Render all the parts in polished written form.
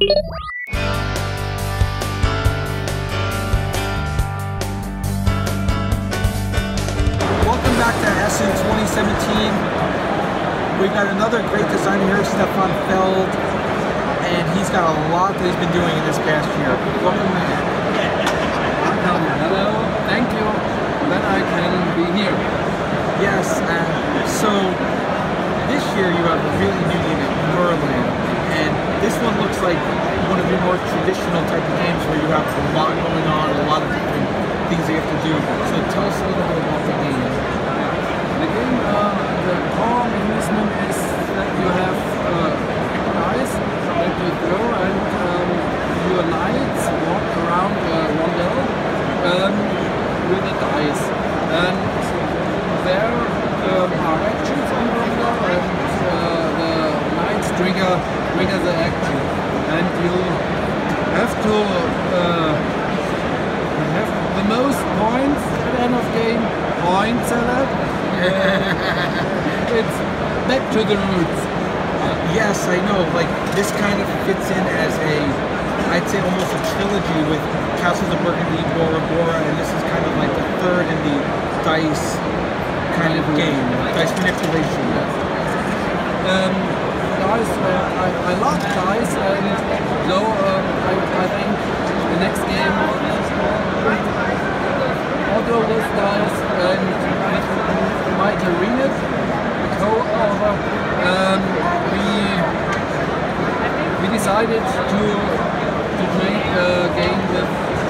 Welcome back to Essen 2017. We've got another great designer here, Stefan Feld, and he's got a lot that he's been doing in this past year. Welcome, man. Hello, thank you that I can be here. Yes, so this year you have a really new game, Merlin, and this one looks like one of your more traditional type of games where you have a lot going on, a lot of different things you have to do. So tell us a little bit about the game. The game, the core mechanism is that you have dice that you throw and your knights walk around rondel with the dice. And there are actions on the rondel and the knights trigger the action. And you have to have the most points at the end of game, point seller. It's back to the roots. Yes, I know. Like this kind of fits in as I'd say almost a trilogy with Castles of Burgundy, Bora Bora, and this is kind of like the third in the dice kind of game, dice manipulation. Dice, I love dice, and so I think the next game, although this dice and might arena co-over, we decided to make a game with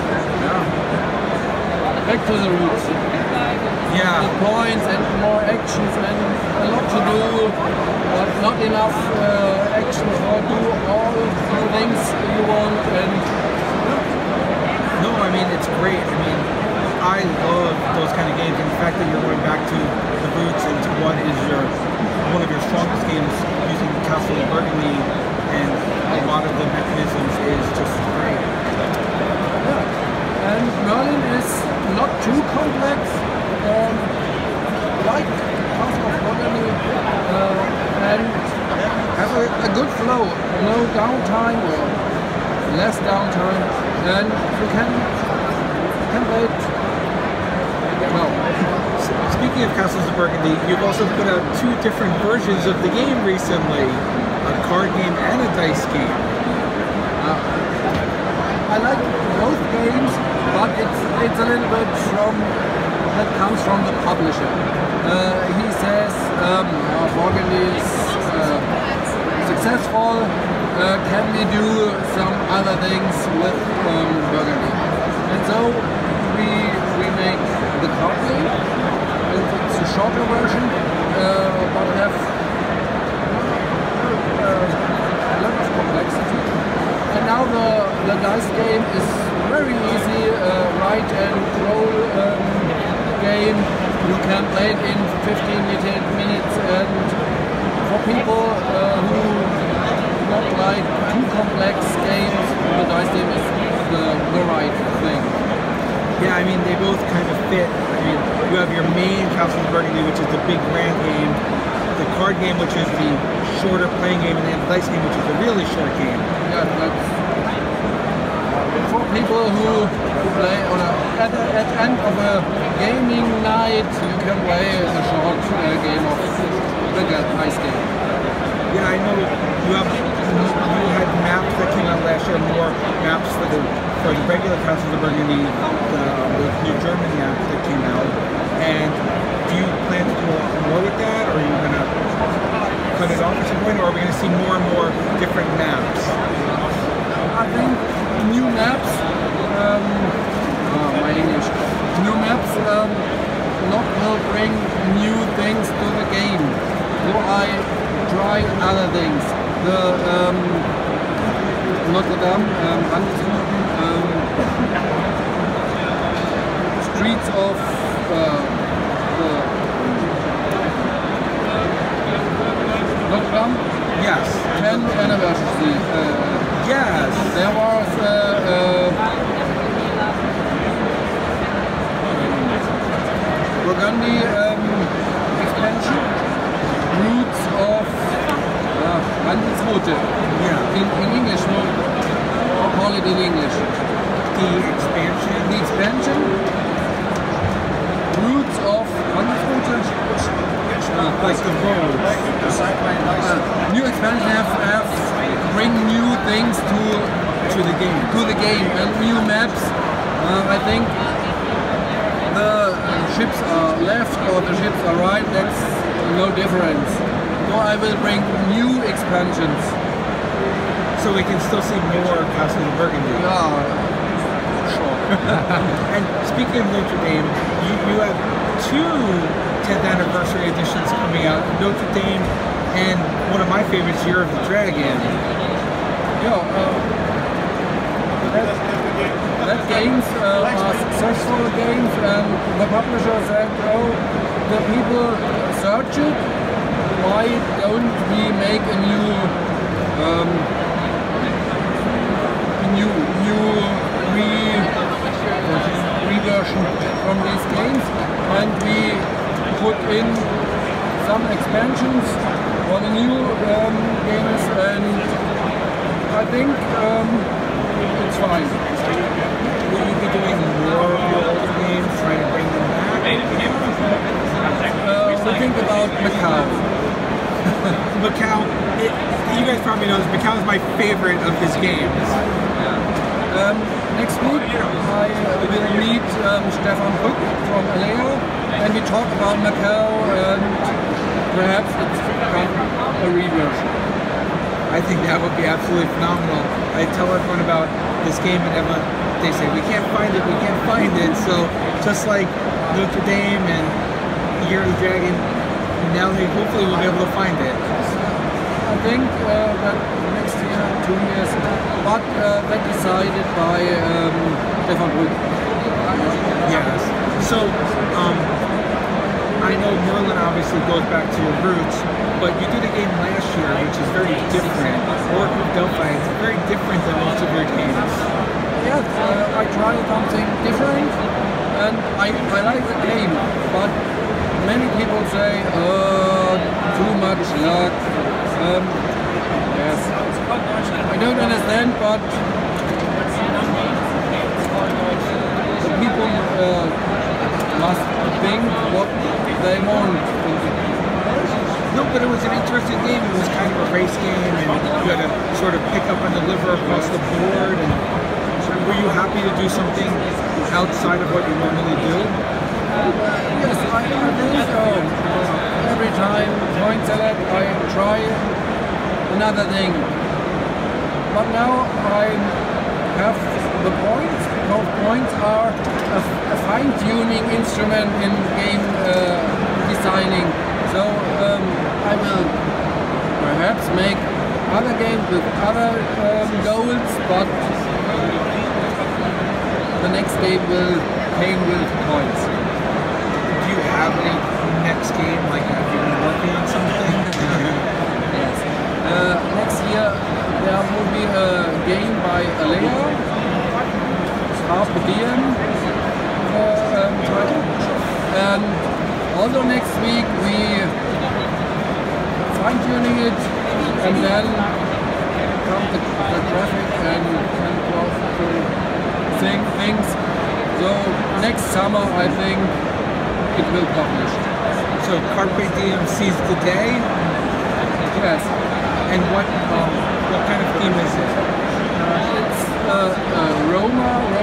back to the roots. Yeah. The points and more actions and a lot to do, but not enough actions or do all the things you want. And no, I mean it's great. I mean I love those kind of games, and the fact that you're going back to the roots and to what is one of your strongest games using Castles of Burgundy and a lot of the mechanisms is just great. Yeah. And Merlin is not too complex, like Castles of Burgundy, and have a good flow, no downtime or less downtime, and you can play it. Well, speaking of Castles of Burgundy, you've also put out two different versions of the game recently, a card game and a dice game. I like both games, but it's a little bit that comes from the publisher. He says Burgundy is successful, can we do some other things with Burgundy? And so we make the card game. It's a shorter version, but have a lot of complexity. And now the dice game is very easy, write and roll game. You can play it in 15 minutes, and for people who not like too complex games, the dice game is the right thing. Yeah, I mean, they both kind of fit. I mean, you have your main Castles of Burgundy, which is the big grand game, the card game, which is the shorter playing game, and then the dice game, which is the really short game. Yeah, that's for people who play at the end of a gaming night, you can play a short game of the dice game. Yeah, I know you had maps that came out last year, more maps for the regular Castles of Burgundy, the New German map that came out. And do you plan to do a lot more with that, or are you going to cut it off at some point, or are we going to see more and more different maps? I think new maps, my English, new maps not will bring new things to the game. So I try other things. The Notre Dame, streets of the Notre Dame. Yes. 10th anniversary. Yes. There was Burgundy expansion, roots of Handelsroute. Yeah. In English, no? it in English? The expansion. The expansion. Roots of Like the roads. New expansion have bring new things To the game. and new maps. I think the ships are left or the ships are right. That's no difference. So I will bring new expansions. So we can still see more Castles of Burgundy. Yeah, sure. And speaking of Notre Dame, you have two 10th anniversary editions coming out. Notre Dame and one of my favorites, Year of the Dragon. Yeah, that games are successful games, and the publisher said, oh, the people search it, why don't we make a new reversion from these games, and we put in some expansions for the new games, and I think it's fine. Will you be doing more of your older games, trying to bring them back? We think about Macau. Macau, you guys probably know this, Macau is my favorite of his games. Next week I will meet Stefan Feld from Alea, and we talk about Macau, and perhaps it's become a reversion. I think that would be absolutely phenomenal. I tell everyone about this game and everyone, they say, we can't find it, we can't find it. So just like Notre Dame and Year of the Dragon, now they hopefully will be able to find it. I think that next year, 2 years, but that decided by Stefan Feld. Yes. So, I know Merlin obviously goes back to your roots, but you did a game last year which is very different. Oracle of Delphi, it's very different than most of your games. Yes, I tried something different, and I like the game, but many people say, too much luck. Yes, I don't understand, but the people must think what they want. No, but it was an interesting game. It was kind of a race game, and you had to sort of pick up and deliver across the board. And were you happy to do something outside of what you normally do? Yes, I think so. Every time point select, I try another thing. But now I have the points, because points are a fine-tuning instrument in game designing. So I will perhaps make other games with other goals, but the next game will came with points. Do you have any next game? Like, have you been working on something? Yes. Next year there will be a game by Alea, Carpe Diem title, and also next week we fine-tuning it, and then come the traffic and go to things. So next summer I think it will publish. So Carpe Diem seize the day? Yes. And what kind of theme is it? It's Rome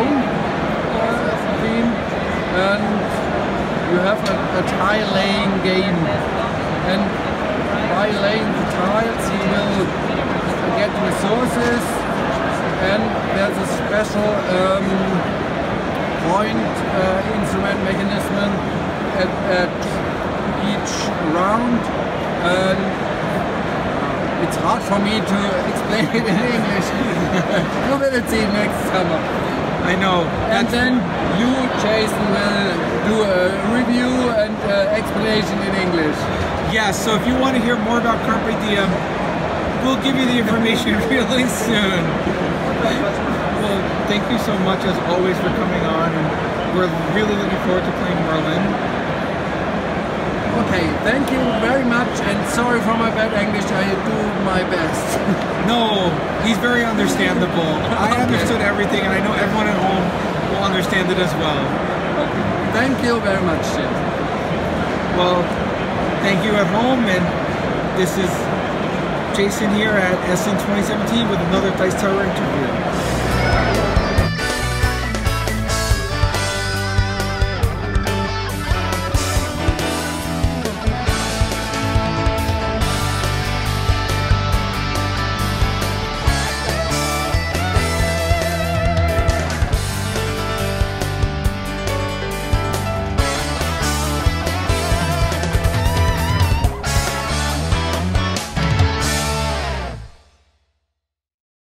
theme, and you have a tile laying game, and by laying the tiles you will get resources, and there's a special point instrument mechanism at each round, and it's hard for me to explain it in English. You will see next summer. I know. And then you, Jason, will do a review and explanation in English. Yes, so if you want to hear more about Carpe Diem, we'll give you the information really soon. Well, thank you so much as always for coming on, and we're really looking forward to playing Merlin. Okay, thank you very much, and sorry for my bad English, I do my best. No, he's very understandable. I understood everything, and I know everyone at home will understand it as well. Okay. Thank you very much, Jim. Well, thank you at home, and this is Jason here at Essen 2017 with another Dice Tower interview.